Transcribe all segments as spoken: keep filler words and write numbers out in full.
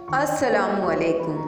अस्सलामुअलैकुम।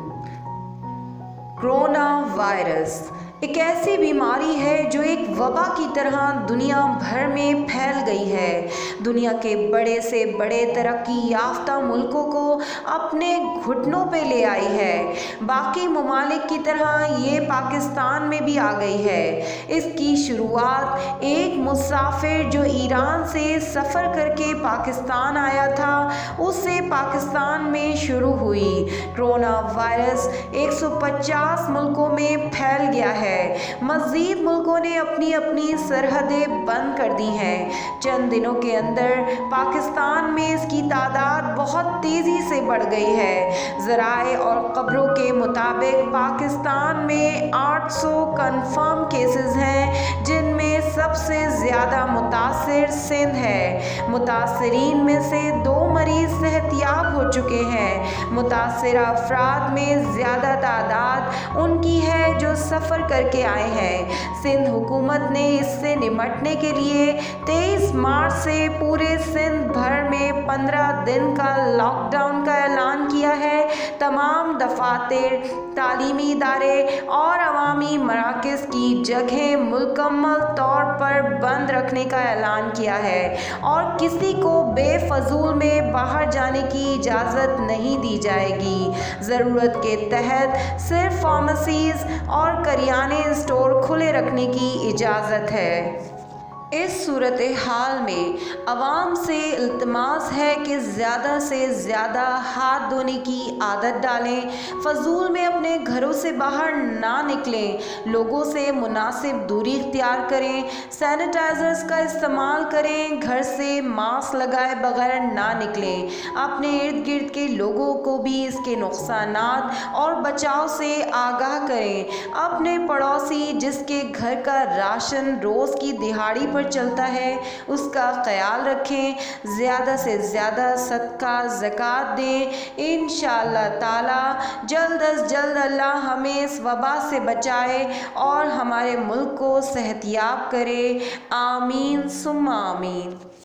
Corona virus एक ऐसी बीमारी है जो एक वबा की तरह दुनिया भर में फैल गई है। दुनिया के बड़े से बड़े तरक्की याफ्ता मुल्कों को अपने घुटनों पे ले आई है। बाकी ममालिक की तरह ये पाकिस्तान में भी आ गई है। इसकी शुरुआत एक मुसाफिर जो ईरान से सफ़र करके पाकिस्तान आया था उससे पाकिस्तान में शुरू हुई। कोरोना वायरस एक सौ पचास मुल्कों में फैल गया है। मज़ीद मुल्कों ने अपनी अपनी सरहदें बंद कर दी हैं। चंद दिनों के अंदर पाकिस्तान में इसकी तादाद बहुत तेज़ी से बढ़ गई है। ज़राए और खबरों के मुताबिक पाकिस्तान में आठ सौ कन्फर्म केसेस हैं, जिनमें सबसे ज़्यादा मुतासिर सिंध है। मुतासरीन में से दो मरीज़ सेहतयाब हो चुके हैं। मुतासरा अफराद में ज़्यादा तादाद उनकी है जो सफ़र करके आए हैं। सिंध हुकूमत ने इससे निपटने के लिए तेईस मार्च से पूरे सिंध भर में पंद्रह दिन का लॉकडाउन का ऐलान किया है। तमाम दफातर, तालीमी इदारे और अवामी मराकज़ की जगह मुकम्मल तौर पर बंद रखने का ऐलान किया है और किसी को बेफजूल में बाहर जाने की इजाज़त नहीं दी जाएगी। ज़रूरत के तहत सिर्फ फार्मेसीज़ और करियाने स्टोर खुले रखने की इजाज़त है। इस सूरत हाल में आवाम से इल्तिमास है कि ज़्यादा से ज़्यादा हाथ धोने की आदत डालें, फ़जूल में अपने घरों से बाहर ना निकलें, लोगों से मुनासिब दूरी इख्तियार करें, सैनिटाइज़र्स का इस्तेमाल करें, घर से मास्क लगाए बगैर ना निकलें। अपने इर्द गिर्द के लोगों को भी इसके नुकसानात और बचाव से आगाह करें। अपने पड़ोसी जिसके घर का राशन रोज़ की दिहाड़ी पर चलता है उसका ख्याल रखें। ज़्यादा से ज़्यादा सदका ज़कात दें। इंशाअल्लाह ताला जल्द अज जल्द अल्लाह हमें इस वबा से बचाए और हमारे मुल्क को सेहतयाब करे। आमीन सुम्मा आमीन।